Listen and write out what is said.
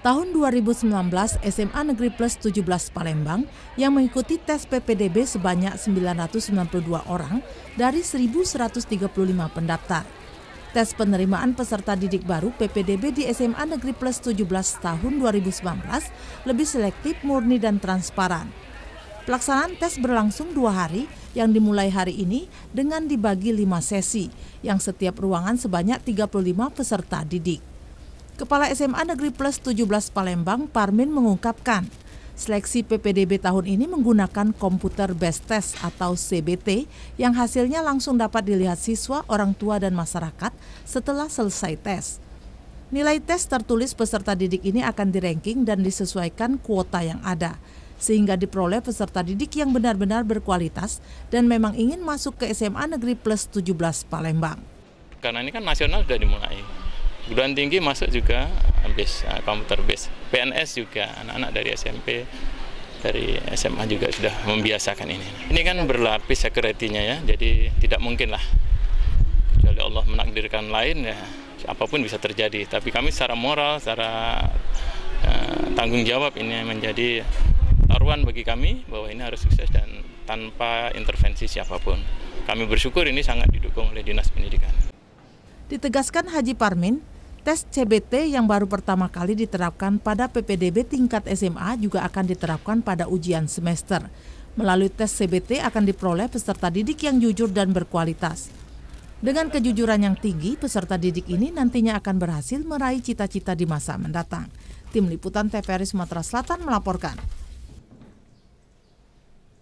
Tahun 2019, SMA Negeri Plus 17 Palembang yang mengikuti tes PPDB sebanyak 992 orang dari 1.135 pendaftar. Tes penerimaan peserta didik baru PPDB di SMA Negeri Plus 17 tahun 2019 lebih selektif, murni, dan transparan. Pelaksanaan tes berlangsung 2 hari yang dimulai hari ini dengan dibagi 5 sesi, yang setiap ruangan sebanyak 35 peserta didik. Kepala SMA Negeri Plus 17 Palembang, Parmin, mengungkapkan, seleksi PPDB tahun ini menggunakan komputer based test atau CBT yang hasilnya langsung dapat dilihat siswa, orang tua, dan masyarakat setelah selesai tes. Nilai tes tertulis peserta didik ini akan di-ranking dan disesuaikan kuota yang ada, sehingga diperoleh peserta didik yang benar-benar berkualitas dan memang ingin masuk ke SMA Negeri Plus 17 Palembang. Karena ini kan nasional sudah dimulai. Perguruan tinggi masuk juga komputer base. PNS juga, anak-anak dari SMP, dari SMA juga sudah membiasakan ini. Ini kan berlapis security-nya ya, jadi tidak mungkin lah. Kecuali Allah menakdirkan lain, ya apapun bisa terjadi. Tapi kami secara moral, secara tanggung jawab ini menjadi taruhan bagi kami bahwa ini harus sukses dan tanpa intervensi siapapun. Kami bersyukur ini sangat didukung oleh Dinas Pendidikan. Ditegaskan Haji Parmin, tes CBT yang baru pertama kali diterapkan pada PPDB tingkat SMA juga akan diterapkan pada ujian semester. Melalui tes CBT akan diperoleh peserta didik yang jujur dan berkualitas. Dengan kejujuran yang tinggi, peserta didik ini nantinya akan berhasil meraih cita-cita di masa mendatang. Tim Liputan TVRI Sumatera Selatan melaporkan.